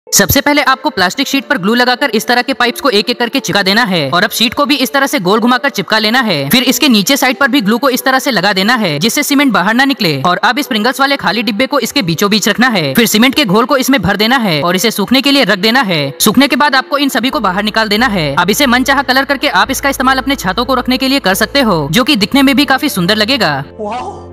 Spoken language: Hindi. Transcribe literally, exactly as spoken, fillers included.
सबसे पहले आपको प्लास्टिक शीट पर ग्लू लगाकर इस तरह के पाइप्स को एक एक करके चिपका देना है और अब शीट को भी इस तरह से गोल घुमाकर चिपका लेना है। फिर इसके नीचे साइड पर भी ग्लू को इस तरह से लगा देना है जिससे सीमेंट बाहर ना निकले। और अब इस प्रिंगल्स वाले खाली डिब्बे को इसके बीचों बीच रखना है। फिर सीमेंट के घोल को इसमें भर देना है और इसे सूखने के लिए रख देना है। सूखने के बाद आपको इन सभी को बाहर निकाल देना है। अब इसे मनचाहा कलर करके आप इसका इस्तेमाल अपने छातों को रखने के लिए कर सकते हो, जो कि दिखने में भी काफी सुंदर लगेगा।